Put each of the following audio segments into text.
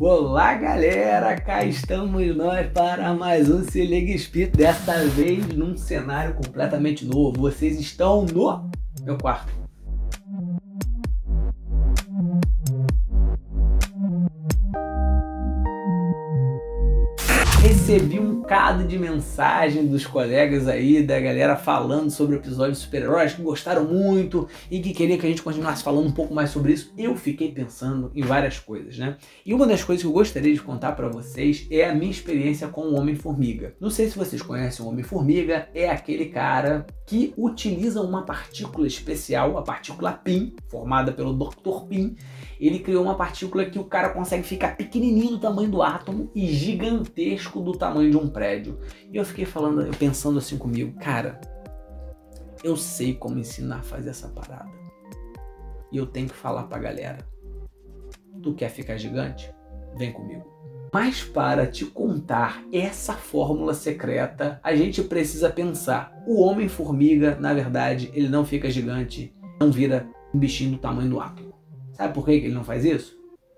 Olá galera, cá estamos nós para mais um Se Liga Espírito, desta vez num cenário completamente novo. Vocês estão no meu quarto. Recebi um bocado de mensagem dos colegas aí, da galera falando sobre o episódio de super-heróis, que gostaram muito e que queria que a gente continuasse falando um pouco mais sobre isso. Eu fiquei pensando em várias coisas, né? E uma das coisas que eu gostaria de contar para vocês é a minha experiência com o Homem-Formiga. Não sei se vocês conhecem o Homem-Formiga, é aquele cara que utiliza uma partícula especial, a partícula PIM, formada pelo Dr. PIM. Ele criou uma partícula que o cara consegue ficar pequenininho do tamanho do átomo e gigantesco do tamanho de um prédio. E eu fiquei pensando assim comigo, cara, eu sei como ensinar a fazer essa parada. E eu tenho que falar pra galera. Tu quer ficar gigante? Vem comigo. Mas para te contar essa fórmula secreta, a gente precisa pensar. O Homem-Formiga, na verdade, ele não fica gigante, não vira um bichinho do tamanho do átomo. Sabe por que ele não faz isso?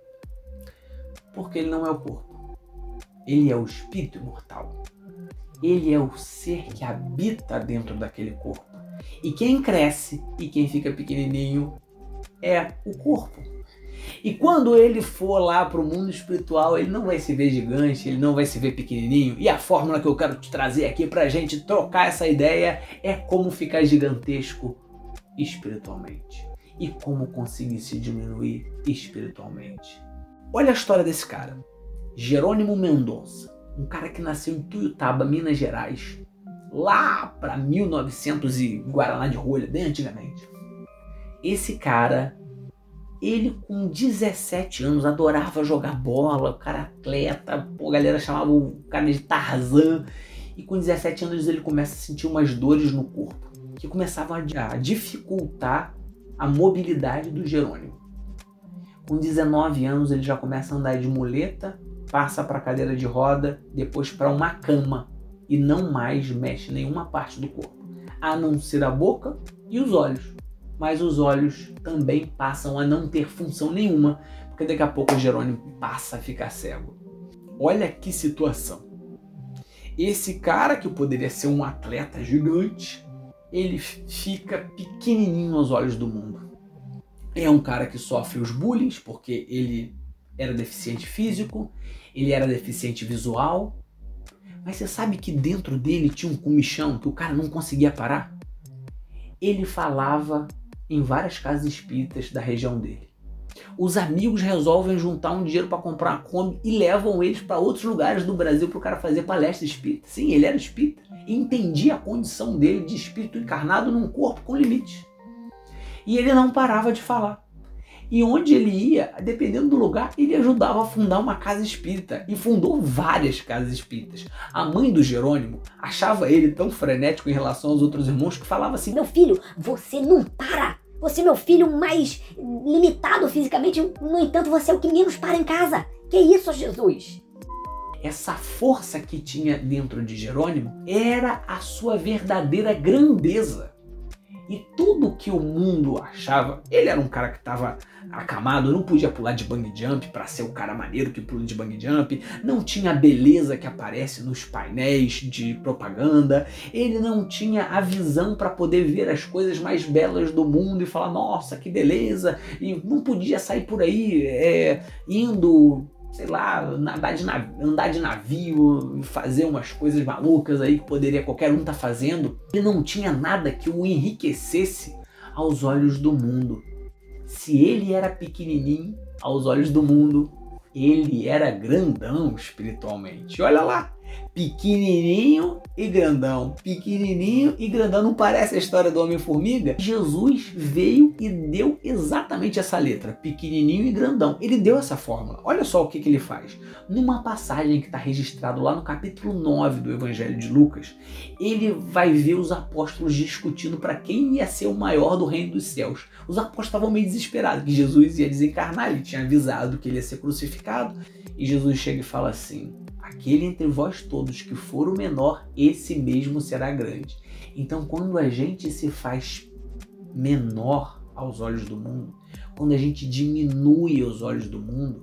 Porque ele não é o corpo. Ele é o espírito imortal. Ele é o ser que habita dentro daquele corpo. E quem cresce e quem fica pequenininho é o corpo. E quando ele for lá para o mundo espiritual, ele não vai se ver gigante, ele não vai se ver pequenininho. E a fórmula que eu quero te trazer aqui para a gente trocar essa ideia é como ficar gigantesco espiritualmente. E como conseguir se diminuir espiritualmente. Olha a história desse cara. Jerônimo Mendonça. Um cara que nasceu em Tuiutaba, Minas Gerais. Lá para 1900 e Guaraná de rolha, bem antigamente. Esse cara, ele com 17 anos adorava jogar bola, o cara atleta, a galera chamava o cara de Tarzan. E com 17 anos ele começa a sentir umas dores no corpo, que começavam a dificultar a mobilidade do Jerônimo. Com 19 anos ele já começa a andar de muleta, passa para a cadeira de roda, depois para uma cama e não mais mexe nenhuma parte do corpo, a não ser a boca e os olhos. Mas os olhos também passam a não ter função nenhuma, porque daqui a pouco o Jerônimo passa a ficar cego. Olha que situação. Esse cara, que poderia ser um atleta gigante, ele fica pequenininho aos olhos do mundo. É um cara que sofre os bullying, porque ele era deficiente físico, ele era deficiente visual. Mas você sabe que dentro dele tinha um comichão que o cara não conseguia parar? Ele falava em várias casas espíritas da região dele. Os amigos resolvem juntar um dinheiro para comprar uma Kombi e levam eles para outros lugares do Brasil para o cara fazer palestra espírita. Sim, ele era espírita e entendia a condição dele de espírito encarnado num corpo com limites. E ele não parava de falar. E onde ele ia, dependendo do lugar, ele ajudava a fundar uma casa espírita. E fundou várias casas espíritas. A mãe do Jerônimo achava ele tão frenético em relação aos outros irmãos que falava assim: meu filho, você não para! Você é meu filho mais limitado fisicamente, no entanto você é o que menos para em casa. Que isso, Jesus? Essa força que tinha dentro de Jerônimo era a sua verdadeira grandeza. E tudo que o mundo achava, ele era um cara que estava acamado, não podia pular de bungee jump para ser o cara maneiro que pula de bungee jump, não tinha a beleza que aparece nos painéis de propaganda, ele não tinha a visão para poder ver as coisas mais belas do mundo e falar, nossa, que beleza, e não podia sair por aí indo, sei lá, andar de navio, fazer umas coisas malucas aí que poderia qualquer um estar fazendo. Ele não tinha nada que o enriquecesse aos olhos do mundo. Se ele era pequenininho aos olhos do mundo, ele era grandão espiritualmente. Olha lá, pequenininho e grandão, pequenininho e grandão. Não parece a história do Homem-Formiga? Jesus veio e deu exatamente essa letra, pequenininho e grandão. Ele deu essa fórmula. Olha só o que ele faz. Numa passagem que está registrado lá no capítulo 9 do Evangelho de Lucas, ele vai ver os apóstolos discutindo para quem ia ser o maior do reino dos céus. Os apóstolos estavam meio desesperados que Jesus ia desencarnar, ele tinha avisado que ele ia ser crucificado. E Jesus chega e fala assim: aquele entre vós todos que for o menor, esse mesmo será grande. Então, quando a gente se faz menor aos olhos do mundo, quando a gente diminui os olhos do mundo,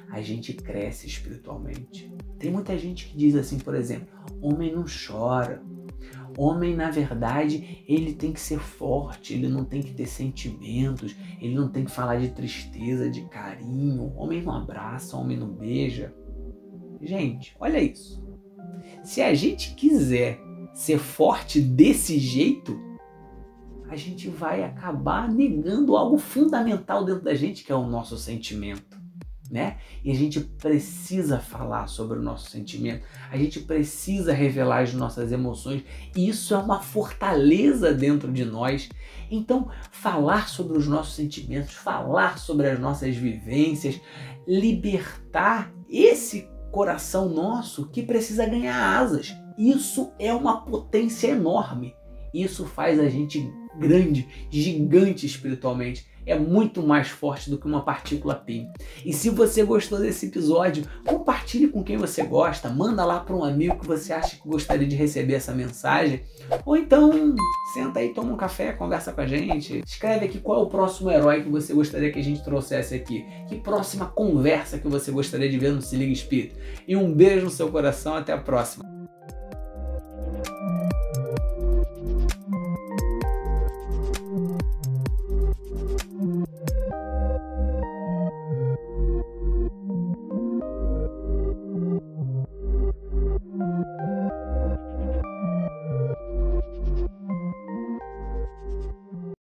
a gente cresce espiritualmente. Tem muita gente que diz assim, por exemplo, homem não chora. Homem, na verdade, ele tem que ser forte, ele não tem que ter sentimentos, ele não tem que falar de tristeza, de carinho. Homem não abraça, homem não beija. Gente, olha isso. Se a gente quiser ser forte desse jeito, a gente vai acabar negando algo fundamental dentro da gente, que é o nosso sentimento, né? E a gente precisa falar sobre o nosso sentimento, a gente precisa revelar as nossas emoções, e isso é uma fortaleza dentro de nós. Então, falar sobre os nossos sentimentos, falar sobre as nossas vivências, libertar esse coração nosso que precisa ganhar asas. Isso é uma potência enorme. Isso faz a gente grande, gigante espiritualmente. É muito mais forte do que uma partícula PIN. E se você gostou desse episódio, compartilhe com quem você gosta, manda lá para um amigo que você acha que gostaria de receber essa mensagem. Ou então, senta aí, toma um café, conversa com a gente. Escreve aqui qual é o próximo herói que você gostaria que a gente trouxesse aqui. Que próxima conversa que você gostaria de ver no Se Liga Espírito. E um beijo no seu coração, até a próxima.